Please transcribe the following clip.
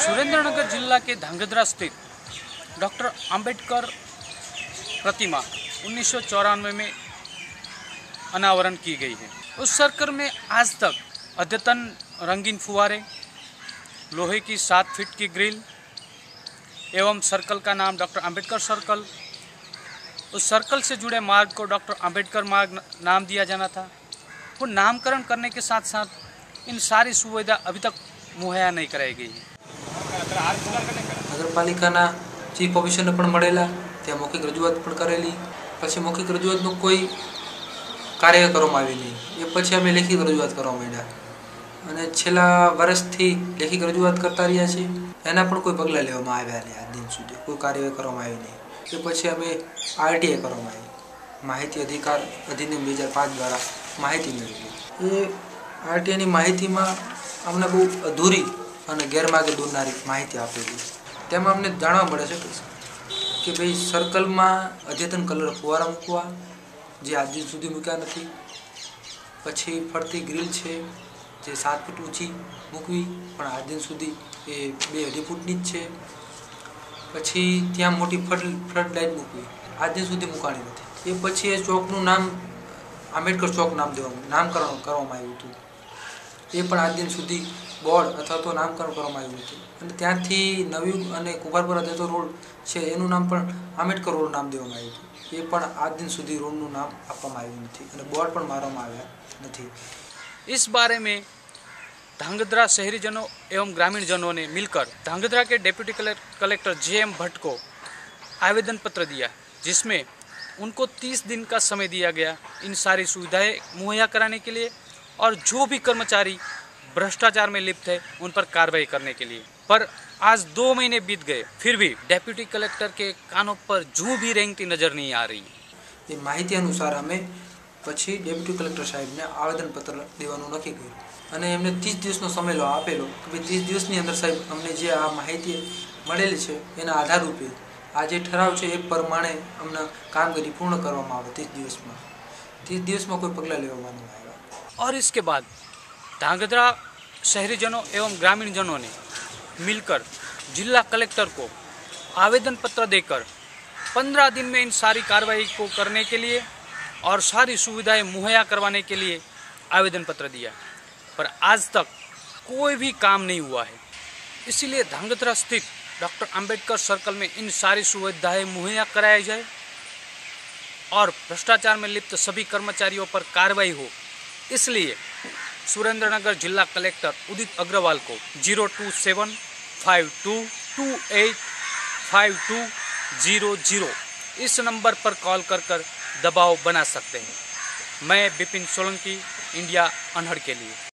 सुरेंद्रनगर जिला के धांगध्रा स्थित डॉक्टर अंबेडकर प्रतिमा 1994 में अनावरण की गई है। उस सर्कल में आज तक अद्यतन रंगीन फुवारे, लोहे की 7 फीट की ग्रिल एवं सर्कल का नाम डॉक्टर अंबेडकर सर्कल, उस सर्कल से जुड़े मार्ग को डॉक्टर अंबेडकर मार्ग नाम दिया जाना था। वो नामकरण करने के साथ साथ इन सारी सुविधा अभी तक मुहैया नहीं कराई गई है। नगरपालिकाना चीफ ऑफिसरने पण मळेला, त्यां मौखिक रजूआत पण करेली, पछी मौखिक रजूआतनुं कोई कार्य करवामां आव्युं नहीं। ए पछी अमे लेखित रजूआत करवा मांड्या अने छेल्ला वर्षथी लेखित रजूआत करता रह्या छीए। एना पण कोई पगलां लेवामां आव्या नहीं, आज दिन सुधी कोई कार्यवाही करवामां आवी नहीं। ए पछी अमे आरटीआई करवामां आवी, माहिती अधिकार अधिनियम 2005 द्वारा माहिती मेळवी। ए आरटीआईनी माहितीमां अमने बहु अधूरी અને ગેરમાર્ગે દોરનારી માહિતી આપેલી। તેમાં અમને જાણવા મળે છે કે ભાઈ સર્કલમાં અદ્યતન કલર ફુવારા મૂકવા જે આજ દિન સુધી મૂક્યા નથી, પછી ફરતી ગ્રીલ છે જે 7 ફૂટ ઊંચી મૂકવી પણ આજ દિન સુધી એ 2.5 ફૂટની જ છે, પછી ત્યાં મોટી ફ્લડ લાઇટ મૂકવી આજ દિન સુધી મૂકાણી નથી। એ પછી એ ચોકનું નામ આંબેડકર ચોક નામકરણ કરવામાં આવ્યું હતું। એ પણ આજ દિન સુધી बोर्ड अथवा तो नामकरण करवामां आव्युं हतुं अने त्यांथी नवी अने कुंभारपुरा जतो रोड छे एनुं नाम पण आंबेडकर रोड नाम देवामां आव्युं हतुं। ए पण आज दिन सुधी रोडनुं नाम आपवामां आव्युं नथी अने बोर्ड पण मारवामां आव्या नथी। इस बारे में धांगध्रा शहरीजनों एवं ग्रामीणजनों ने मिलकर धांगध्रा के डिप्टी कलेक्टर JM भट्ट को आवेदन पत्र दिया, जिसमें उनको 30 दिन का समय दिया गया इन सारी सुविधाएं मुहैया कराने के लिए और जो भी कर्मचारी भ्रष्टाचार में लिप्त है उन पर कार्रवाई करने के लिए। पर आज 2 महीने बीत गए, फिर भी डेप्यूटी कलेक्टर के कानों पर जूं भी रेंगती नजर नहीं आ रही। ये माहिती अनुसार अमे पछी डेप्यूटी कलेक्टर साहेब ने आवेदन पत्र देवानुं नक्की कर्युं अने एमने 30 दिवसनो समय आपेलो कि 30 दिवसनी अंदर साहेब अमने जे आ माहिती मळेली छे एना आधार रूपे आ जे ठराव छे ए प्रमाणे अमने कामगीरी पूर्ण करवामां आवे। 30 दिवसमां 30 दिवसमां कोई पगलां लेवामां नहीं आव्या। और इसके बाद धांगध्रा शहरीजनों एवं ग्रामीणजनों ने मिलकर जिला कलेक्टर को आवेदन पत्र देकर 15 दिन में इन सारी कार्रवाई को करने के लिए और सारी सुविधाएं मुहैया करवाने के लिए आवेदन पत्र दिया, पर आज तक कोई भी काम नहीं हुआ है। इसीलिए धांगध्रा स्थित डॉक्टर अंबेडकर सर्कल में इन सारी सुविधाएं मुहैया कराई जाए और भ्रष्टाचार में लिप्त सभी कर्मचारियों पर कार्रवाई हो। इसलिए सुरेंद्रनगर जिला कलेक्टर उदित अग्रवाल को 02752285200 इस नंबर पर कॉल कर दबाव बना सकते हैं। मैं बिपिन सोलंकी, इंडिया अनहर्ड के लिए।